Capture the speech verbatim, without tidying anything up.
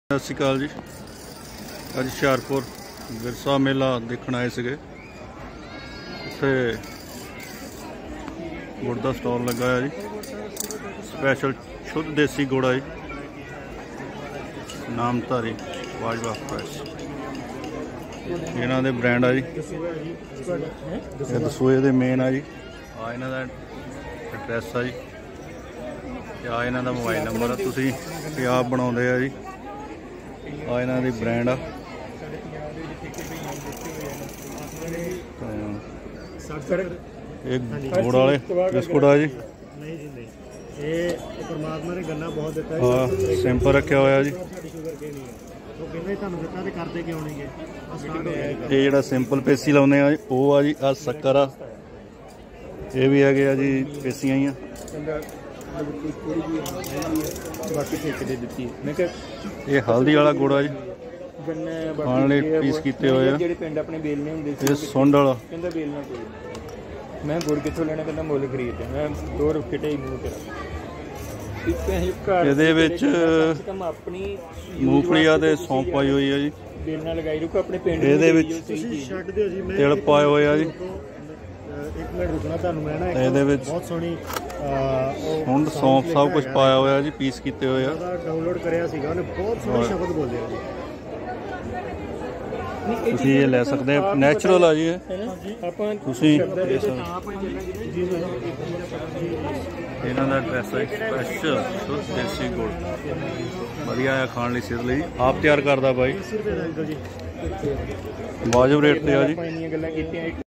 सत श्री अकाल जी। अज हुशियारपुर विरसा मेला देखने आए थे। उत्थे गुड़ का स्टॉल लगा है जी। स्पैशल शुद्ध देसी गुड़ है जी। नामधारी वाजवा फ्रैश इन्हों के ब्रांड है जी। दसूए के मेन है जी। आ इन्हों का एड्रैस है जी। आ इन्हों का मोबाइल नंबर है। तुसीं आप बनाते हैं जी। आ इन्हों की ब्रांड आ गुड़ वाले बिस्कुट आ जी। परमात्मा ने गन्ना बहुत दिता हाँ सिंपल रखा हुआ जी। ये जो सिंपल पेसी लाने वो आ जी। आ शक्कर आ ये भी है जी। पेसियां ही ये हल्दी वाला गुड़ आ जी। खाने पीस किए हुए सुंड वाला। मैं गुड़ कितों लेना कहना मुल खरीद मैं दो रुपये ढाई मूँह मूंगफली ते सौंफ पाई हुई है जी। बेलना लगाई रखो अपने पिंड तिल पाए हुए आ जी। एक मिनट रुकना तुहानू मैं ना ये बहुत सोहनी सुंड सौंफ सब कुछ पाया हुआ जी। पीस किए हुए डाउनलोड करिया सीगा उन्हें बहुत सोहनी शब्द बोले जी। तुसीं ये ले सकते हैं नैचुरल आ जी। इन्हों का एड्रैस है स्पैशल शुद्ध देसी गुड़ वधिया है खाने लई सेहत लई। आप तैयार करता भाई वाजिब रेट ते आ जी।